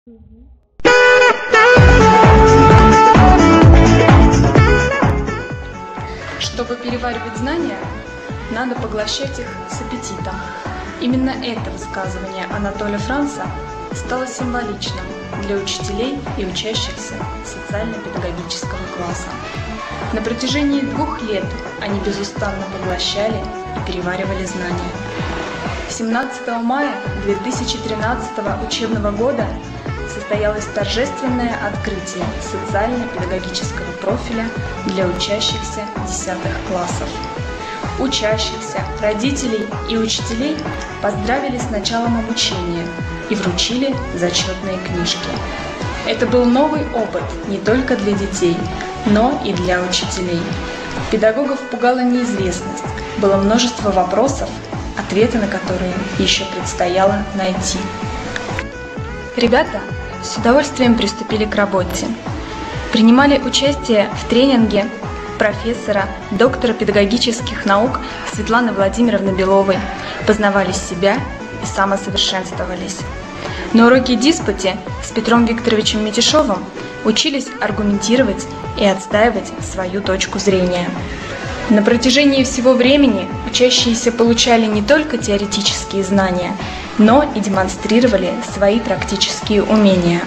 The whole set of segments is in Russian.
Чтобы переваривать знания, надо поглощать их с аппетитом. Именно это высказывание Анатолия Франца стало символичным для учителей и учащихся социально-педагогического класса. На протяжении 2 лет они безустанно поглощали и переваривали знания. 17 мая 2013 учебного года состоялось торжественное открытие социально-педагогического профиля для учащихся 10 классов. Учащихся, родителей и учителей поздравили с началом обучения и вручили зачетные книжки. Это был новый опыт не только для детей, но и для учителей. Педагогов пугала неизвестность, было множество вопросов, ответы на которые еще предстояло найти. Ребята с удовольствием приступили к работе. Принимали участие в тренинге профессора, доктора педагогических наук Светланы Владимировны Беловой, познавали себя и самосовершенствовались. На уроке диспути с Петром Викторовичем Митишовым учились аргументировать и отстаивать свою точку зрения. На протяжении всего времени учащиеся получали не только теоретические знания, но и демонстрировали свои практические умения.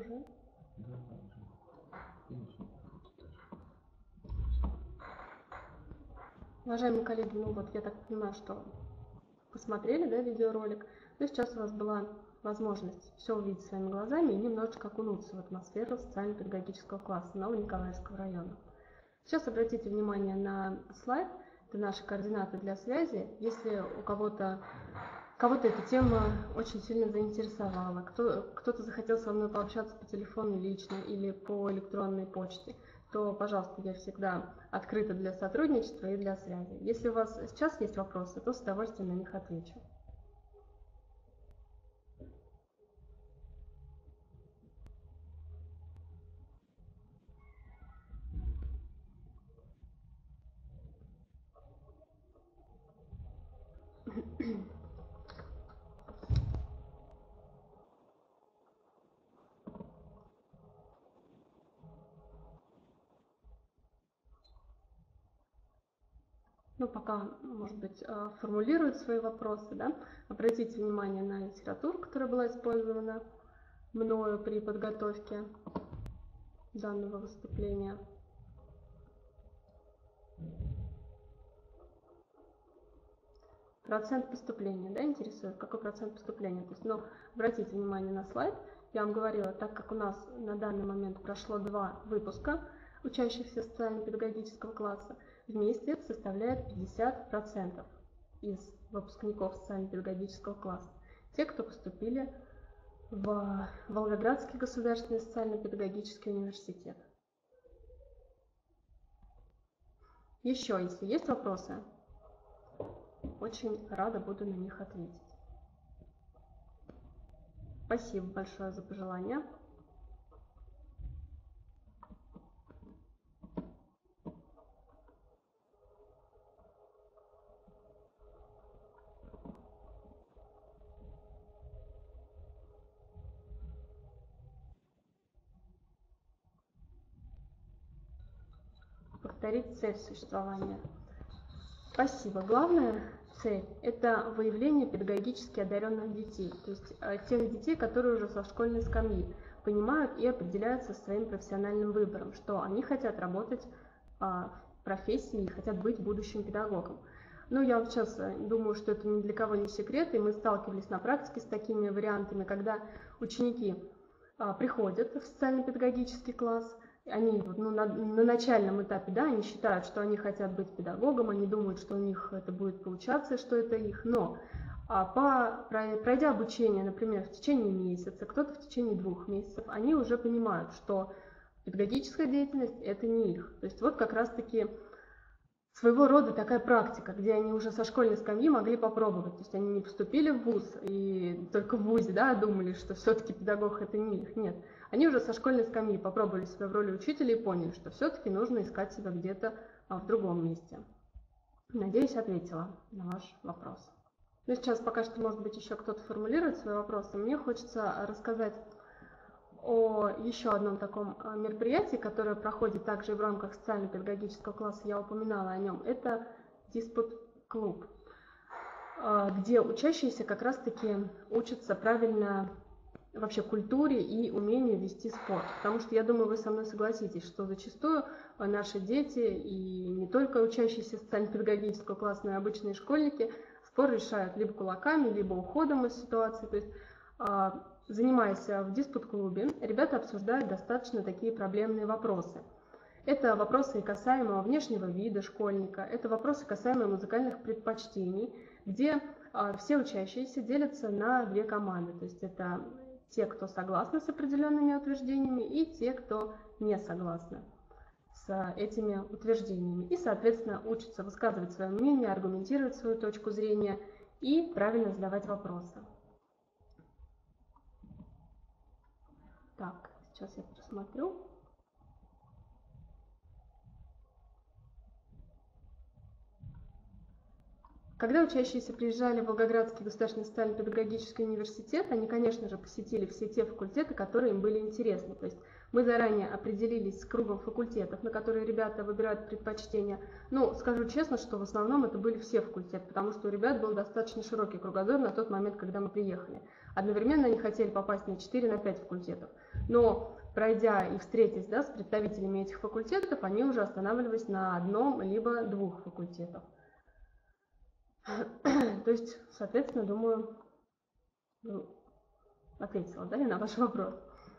Уважаемые коллеги, я так понимаю, что посмотрели, видеоролик, но сейчас у вас была возможность все увидеть своими глазами и немножечко окунуться в атмосферу социально-педагогического класса Новониколаевского района. Сейчас обратите внимание на слайд, это наши координаты для связи. Если у кого-то эта тема очень сильно заинтересовала, кто-то захотел со мной пообщаться по телефону лично или по электронной почте, то, пожалуйста, я всегда открыта для сотрудничества и для связи. Если у вас сейчас есть вопросы, то с удовольствием на них отвечу. Пока, может быть, формулируют свои вопросы, обратите внимание на литературу, которая была использована мною при подготовке данного выступления. Процент поступления, интересует, какой процент поступления. То есть, обратите внимание на слайд. Я вам говорила, так как у нас на данный момент прошло 2 выпуска учащихся социально-педагогического класса, вместе это составляет 50% из выпускников социально-педагогического класса. Те, кто поступили в Волгоградский государственный социально-педагогический университет. Еще, если есть вопросы, очень рада буду на них ответить. Спасибо большое за пожелания. Повторить цель существования. Спасибо. Главная цель – это выявление педагогически одаренных детей, то есть тех детей, которые уже со школьной скамьи понимают и определяются своим профессиональным выбором, что они хотят работать в профессии и хотят быть будущим педагогом. Я вот сейчас думаю, что это ни для кого не секрет, и мы сталкивались на практике с такими вариантами, когда ученики приходят в социально-педагогический класс. Они на начальном этапе, они считают, что они хотят быть педагогом, они думают, что у них это будет получаться, что это их, но пройдя обучение, например, в течение месяца, кто-то в течение 2 месяцев, они уже понимают, что педагогическая деятельность – это не их. То есть как раз-таки своего рода такая практика, где они уже со школьной скамьи могли попробовать. То есть они не поступили в вуз и только в вузе думали, что все-таки педагог – это не их. Нет. Они уже со школьной скамьи попробовали себя в роли учителя и поняли, что все-таки нужно искать себя где-то в другом месте. Надеюсь, ответила на ваш вопрос. Сейчас пока что, может быть, еще кто-то формулирует свои вопросы. Мне хочется рассказать о еще одном таком мероприятии, которое проходит также и в рамках социально-педагогического класса, я упоминала о нем, это диспут-клуб, где учащиеся как раз-таки учатся правильно вообще культуре и умению вести спор. Потому что я думаю, вы со мной согласитесь, что зачастую наши дети и не только учащиеся социально-педагогического класса, но и обычные школьники спор решают либо кулаками, либо уходом из ситуации. То есть, занимаясь в диспут-клубе, ребята обсуждают достаточно такие проблемные вопросы. Это вопросы касаемо внешнего вида школьника, это вопросы касаемо музыкальных предпочтений, где все учащиеся делятся на две команды. То есть это те, кто согласны с определенными утверждениями, и те, кто не согласны с этими утверждениями. И, соответственно, учатся высказывать свое мнение, аргументировать свою точку зрения и правильно задавать вопросы. Так, сейчас я просмотрю. Когда учащиеся приезжали в Волгоградский государственный социально-педагогический университет, они, конечно же, посетили все те факультеты, которые им были интересны. То есть мы заранее определились с кругом факультетов, на которые ребята выбирают предпочтения. Ну, скажу честно, что в основном это были все факультеты, потому что у ребят был достаточно широкий кругозор на тот момент, когда мы приехали. Одновременно они хотели попасть на 4, на 5 факультетов. Но, пройдя и встретясь, с представителями этих факультетов, они уже останавливались на одном либо двух факультетах. То есть, соответственно, думаю, ответила, да, на ваш вопрос.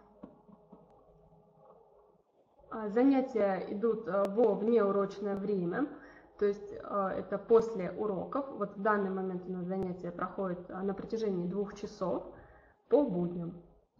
Занятия идут во внеурочное время, то есть это после уроков. Вот в данный момент у нас занятия проходят на протяжении 2 часов по будням.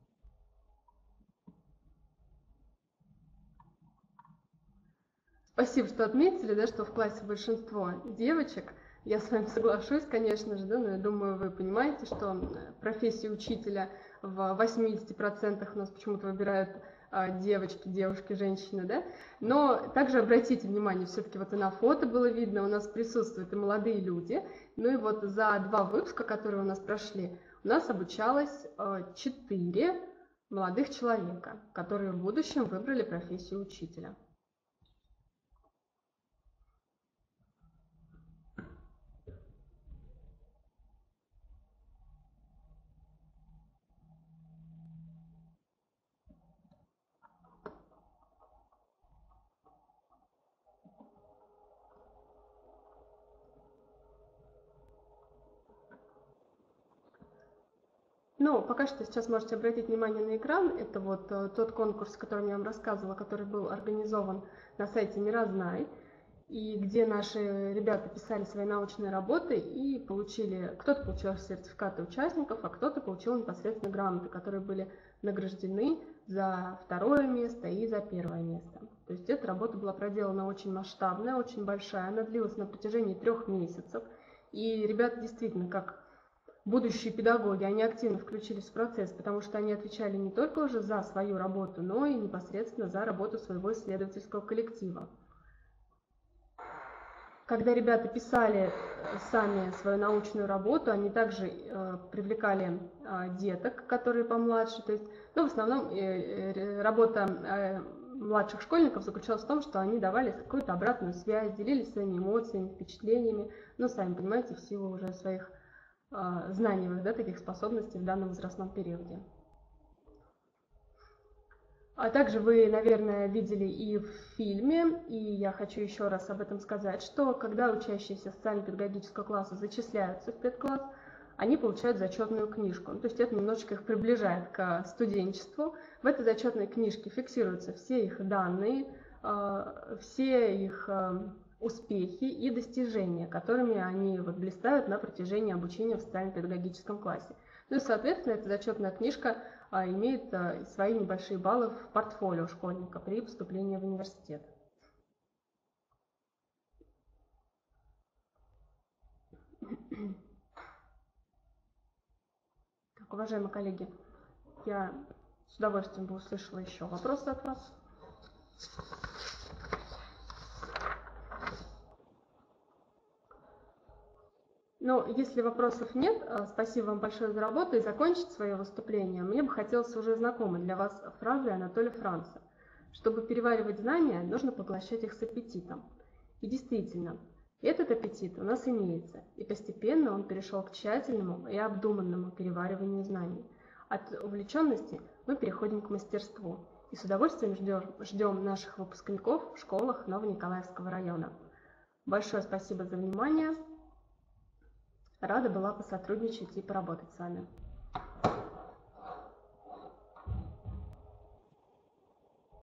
Спасибо, что отметили, да, что в классе большинство девочек. Я с вами соглашусь, конечно же, да, но я думаю, вы понимаете, что профессию учителя в 80% у нас почему-то выбирают девушки, женщины, да. Но также обратите внимание, все-таки вот и на фото было видно, у нас присутствуют и молодые люди. Ну и вот за 2 выпуска, которые у нас прошли, у нас обучалось 4 молодых человека, которые в будущем выбрали профессию учителя. Ну, пока что сейчас можете обратить внимание на экран. Это вот тот конкурс, о котором я вам рассказывала, который был организован на сайте Мирознай, и где наши ребята писали свои научные работы и получили, кто-то получил сертификаты участников, а кто-то получил непосредственно грамоты, которые были награждены за 2-е место и за 1-е место. То есть эта работа была проделана очень масштабная, очень большая, она длилась на протяжении 3 месяцев, и ребята действительно, как будущие педагоги, они активно включились в процесс, потому что они отвечали не только уже за свою работу, но и непосредственно за работу своего исследовательского коллектива. Когда ребята писали сами свою научную работу, они также привлекали деток, которые помладше. То есть, ну, в основном работа младших школьников заключалась в том, что они давали какую-то обратную связь, делились своими эмоциями, впечатлениями, но, сами понимаете, в силу уже своих знаниевых, да, таких способностей в данном возрастном периоде. А также вы, наверное, видели и в фильме, и я хочу еще раз об этом сказать, что когда учащиеся социально-педагогического класса зачисляются в педкласс, они получают зачетную книжку. То есть это немножечко их приближает к студенчеству. В этой зачетной книжке фиксируются все их данные, все их успехи и достижения, которыми они вот блистают на протяжении обучения в социально-педагогическом классе. Ну и, соответственно, эта зачетная книжка имеет свои небольшие баллы в портфолио школьника при поступлении в университет. Так, уважаемые коллеги, я с удовольствием бы услышала еще вопросы от вас. Но если вопросов нет, спасибо вам большое за работу, и закончить свое выступление мне бы хотелось уже знакомой для вас фразой Анатолия Франца. Чтобы переваривать знания, нужно поглощать их с аппетитом. И действительно, этот аппетит у нас имеется, и постепенно он перешел к тщательному и обдуманному перевариванию знаний. От увлеченности мы переходим к мастерству, и с удовольствием ждем наших выпускников в школах Новониколаевского района. Большое спасибо за внимание. Рада была посотрудничать и поработать с вами.